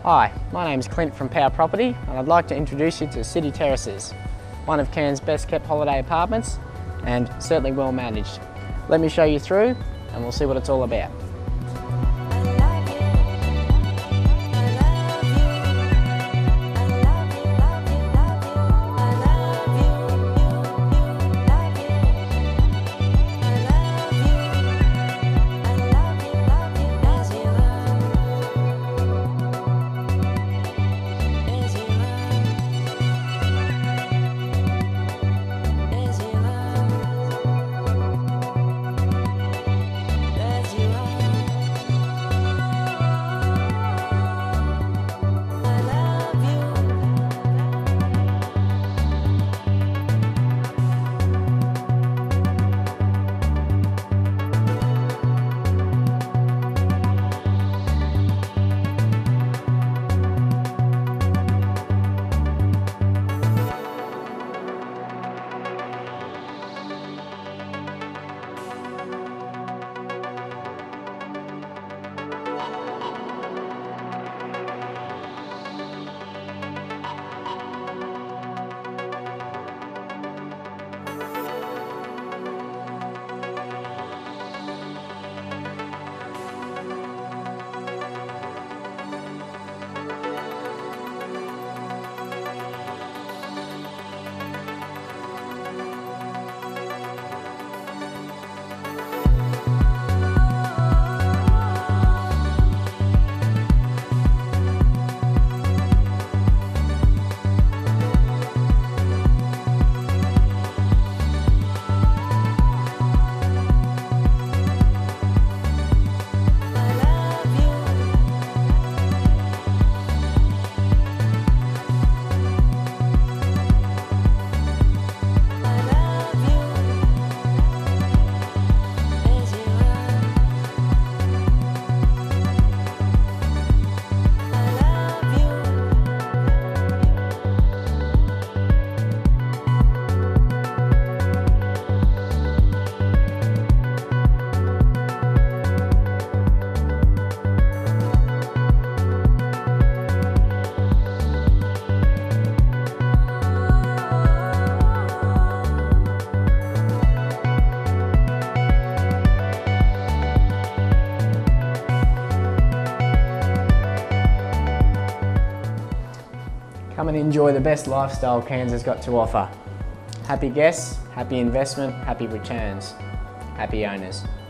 Hi, my name is Clint from Powe Property and I'd like to introduce you to City Terraces, one of Cairns' best kept holiday apartments and certainly well managed. Let me show you through and we'll see what it's all about. Come and enjoy the best lifestyle Cairns has got to offer. Happy guests, happy investment, happy returns, happy owners.